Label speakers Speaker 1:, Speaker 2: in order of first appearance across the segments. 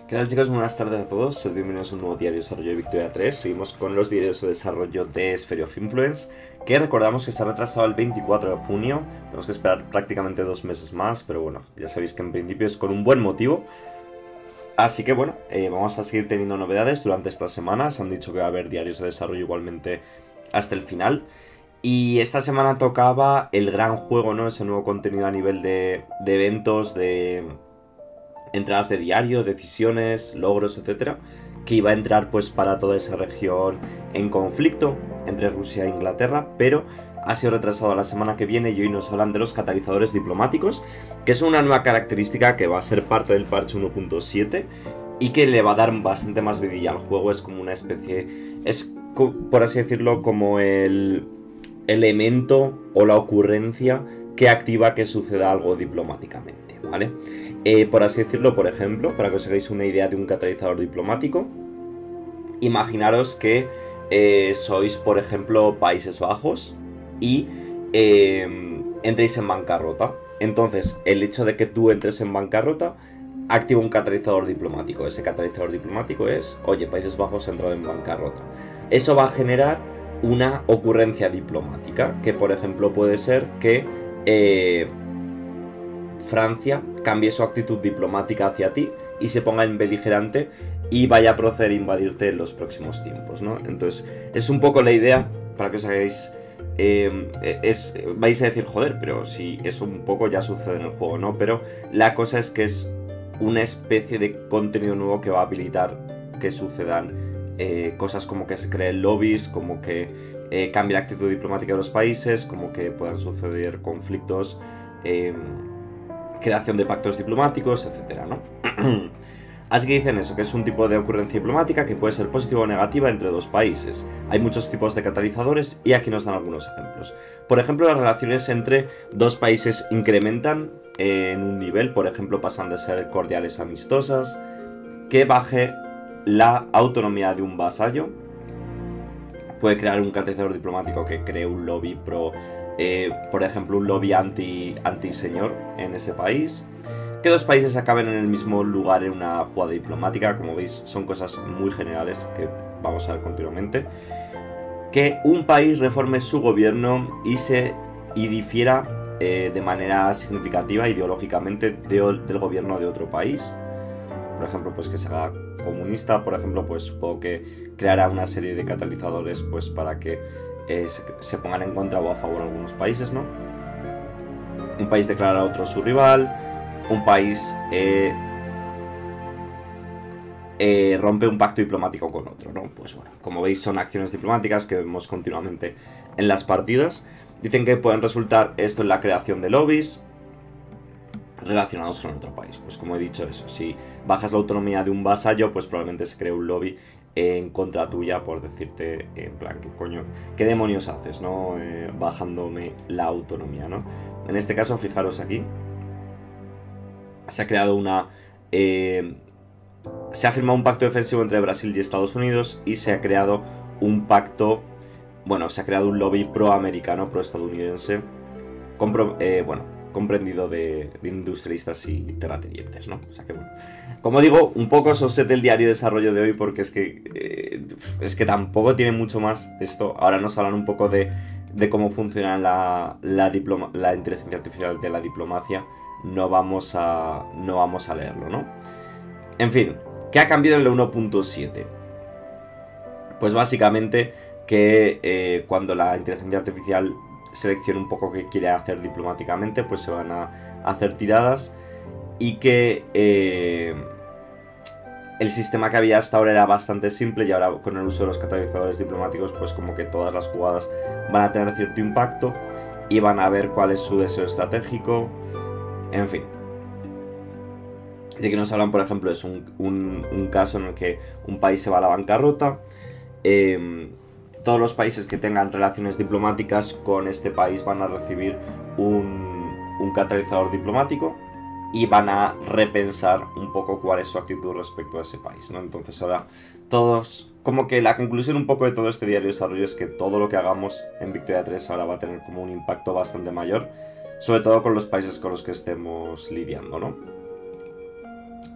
Speaker 1: ¿Qué tal, chicos? Buenas tardes a todos, sed bienvenidos a un nuevo diario de desarrollo de Victoria 3. Seguimos con los diarios de desarrollo de Sphere of Influence, que recordamos que se ha retrasado al 24 de junio. Tenemos que esperar prácticamente 2 meses más, pero bueno, ya sabéis que en principio es con un buen motivo. Así que bueno, vamos a seguir teniendo novedades durante estas semanas. Han dicho que va a haber diarios de desarrollo igualmente hasta el final. Y esta semana tocaba el gran juego, ¿no? Ese nuevo contenido a nivel de eventos, de entradas de diario, decisiones, logros, etcétera, que iba a entrar pues para toda esa región en conflicto entre Rusia e Inglaterra, pero ha sido retrasado a la semana que viene y hoy nos hablan de los catalizadores diplomáticos, que es una nueva característica que va a ser parte del parche 1.7 y que le va a dar bastante más vidilla al juego. Es como una especie, es por así decirlo, como el elemento o la ocurrencia que activa que suceda algo diplomáticamente, ¿vale? Por así decirlo, por ejemplo, para que os hagáis una idea de un catalizador diplomático, imaginaros que sois, por ejemplo, Países Bajos y entréis en bancarrota. Entonces, el hecho de que tú entres en bancarrota activa un catalizador diplomático. Ese catalizador diplomático es, oye, Países Bajos ha entrado en bancarrota. Eso va a generar una ocurrencia diplomática, que por ejemplo puede ser que Francia cambie su actitud diplomática hacia ti y se ponga en beligerante y vaya a proceder a invadirte en los próximos tiempos, ¿no? Entonces, es un poco la idea, para que os hagáis... vais a decir, joder, pero si eso un poco ya sucede en el juego, ¿no? Pero la cosa es que es una especie de contenido nuevo que va a habilitar que sucedan cosas como que se creen lobbies, como que cambie la actitud diplomática de los países, como que puedan suceder conflictos, creación de pactos diplomáticos, etcétera, ¿no? Así que dicen eso, que es un tipo de ocurrencia diplomática que puede ser positiva o negativa entre dos países. Hay muchos tipos de catalizadores y aquí nos dan algunos ejemplos. Por ejemplo, las relaciones entre dos países incrementan en un nivel, por ejemplo, pasan de ser cordiales a amistosas, que baje la autonomía de un vasallo. Puede crear un catalizador diplomático que cree un lobby pro, por ejemplo, un lobby anti-señor en ese país. Que dos países acaben en el mismo lugar en una jugada diplomática, como veis, son cosas muy generales que vamos a ver continuamente. Que un país reforme su gobierno y difiera de manera significativa ideológicamente del gobierno de otro país. Por ejemplo, pues que se haga comunista, por ejemplo, pues supongo que creará una serie de catalizadores pues para que se pongan en contra o a favor algunos países, ¿no? Un país declara a otro su rival, un país rompe un pacto diplomático con otro, ¿no? Pues bueno, como veis son acciones diplomáticas que vemos continuamente en las partidas. Dicen que pueden resultar esto en la creación de lobbies relacionados con otro país. Pues como he dicho eso, si bajas la autonomía de un vasallo, pues probablemente se cree un lobby en contra tuya por decirte, en plan, ¿qué coño? ¿Qué demonios haces, no? Bajándome la autonomía, ¿no? En este caso, fijaros aquí, se ha creado se ha firmado un pacto defensivo entre Brasil y Estados Unidos y se ha creado un pacto... Bueno, se ha creado un lobby pro-americano, pro-estadounidense, comprendido de industrialistas y terratenientes, ¿no? O sea que bueno. Como digo, un poco soset el diario de desarrollo de hoy porque es que tampoco tiene mucho más esto. Ahora nos hablan un poco de cómo funciona la inteligencia artificial de la diplomacia. No vamos a leerlo, ¿no? En fin, ¿qué ha cambiado en la 1.7? Pues básicamente que cuando la inteligencia artificial seleccione un poco qué quiere hacer diplomáticamente, pues se van a hacer tiradas y que el sistema que había hasta ahora era bastante simple y ahora con el uso de los catalizadores diplomáticos pues como que todas las jugadas van a tener cierto impacto y van a ver cuál es su deseo estratégico, en fin. De que nos hablan, por ejemplo, es un caso en el que un país se va a la bancarrota. Todos los países que tengan relaciones diplomáticas con este país van a recibir un catalizador diplomático y van a repensar un poco cuál es su actitud respecto a ese país, ¿no? Entonces ahora todos... Como que la conclusión un poco de todo este diario de desarrollo es que todo lo que hagamos en Victoria 3 ahora va a tener como un impacto bastante mayor, sobre todo con los países con los que estemos lidiando, ¿no?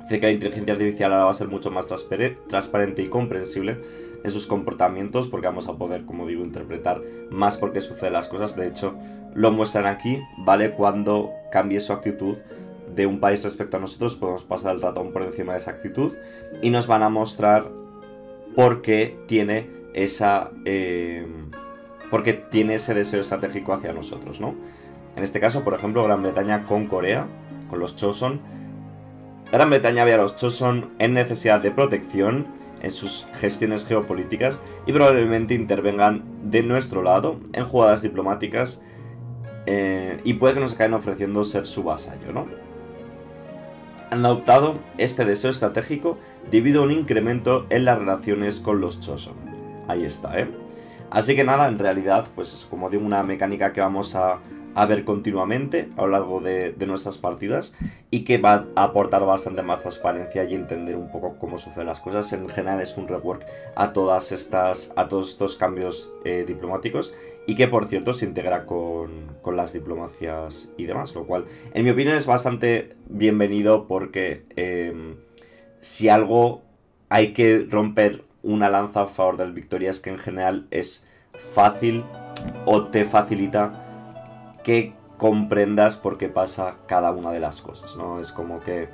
Speaker 1: Dice que la inteligencia artificial ahora va a ser mucho más transparente y comprensible en sus comportamientos, porque vamos a poder, como digo, interpretar más por qué suceden las cosas. De hecho, lo muestran aquí, ¿vale? Cuando cambie su actitud de un país respecto a nosotros, podemos pasar el ratón por encima de esa actitud y nos van a mostrar por qué tiene esa... porque tiene ese deseo estratégico hacia nosotros, ¿no? En este caso, por ejemplo, Gran Bretaña con Corea, con los Choson. Gran Bretaña ve a los Choson en necesidad de protección en sus gestiones geopolíticas y probablemente intervengan de nuestro lado en jugadas diplomáticas y puede que nos acaben ofreciendo ser su vasallo, ¿no? Han adoptado este deseo estratégico debido a un incremento en las relaciones con los Choson. Ahí está, ¿eh? Así que nada, en realidad, pues es como digo, una mecánica que vamos a ver continuamente a lo largo de nuestras partidas y que va a aportar bastante más transparencia y entender un poco cómo suceden las cosas. En general es un rework a todos estos cambios diplomáticos y que por cierto se integra con las diplomacias y demás, lo cual en mi opinión es bastante bienvenido porque si algo hay que romper una lanza a favor del Victoria es que en general es fácil o te facilita que comprendas por qué pasa cada una de las cosas, ¿no? Es como que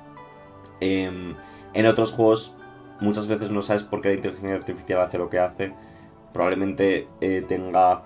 Speaker 1: en otros juegos muchas veces no sabes por qué la inteligencia artificial hace lo que hace. Probablemente tenga...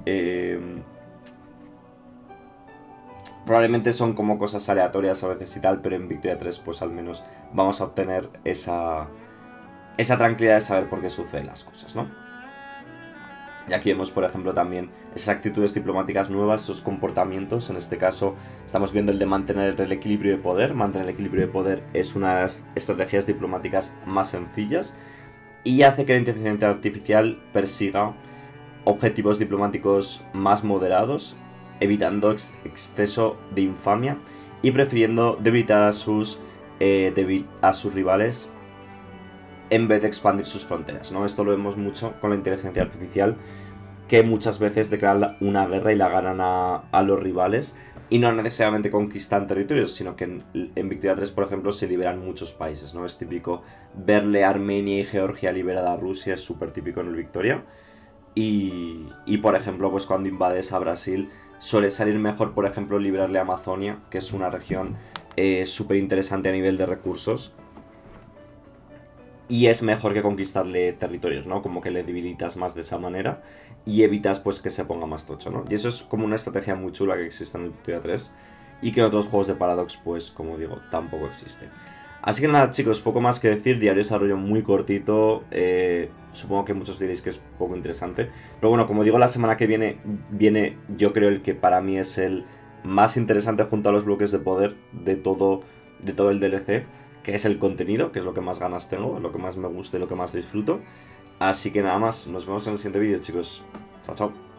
Speaker 1: probablemente son como cosas aleatorias a veces y tal, pero en Victoria 3 pues al menos vamos a obtener esa tranquilidad de saber por qué suceden las cosas, ¿no? Y aquí vemos, por ejemplo, también esas actitudes diplomáticas nuevas, esos comportamientos. En este caso, estamos viendo el de mantener el equilibrio de poder. Mantener el equilibrio de poder es una de las estrategias diplomáticas más sencillas y hace que la inteligencia artificial persiga objetivos diplomáticos más moderados, evitando exceso de infamia y prefiriendo debilitar a sus rivales en vez de expandir sus fronteras, ¿no? Esto lo vemos mucho con la inteligencia artificial, que muchas veces declaran una guerra y la ganan a los rivales, y no necesariamente conquistan territorios, sino que en Victoria 3, por ejemplo, se liberan muchos países, ¿no? Es típico verle Armenia y Georgia liberada a Rusia, es súper típico en el Victoria. Y por ejemplo, pues cuando invades a Brasil, suele salir mejor, por ejemplo, liberarle a Amazonia, que es una región súper interesante a nivel de recursos. Y es mejor que conquistarle territorios, ¿no? Como que le debilitas más de esa manera y evitas pues que se ponga más tocho, ¿no? Y eso es como una estrategia muy chula que existe en el Victoria 3 y que en otros juegos de Paradox pues, como digo, tampoco existe. Así que nada, chicos, poco más que decir, diario de desarrollo muy cortito, supongo que muchos diréis que es poco interesante, pero bueno, como digo, la semana que viene yo creo el que para mí es el más interesante junto a los bloques de poder de todo el DLC, que es el contenido, que es lo que más ganas tengo, lo que más me gusta y lo que más disfruto. Así que nada más, nos vemos en el siguiente vídeo, chicos. Chao, chao.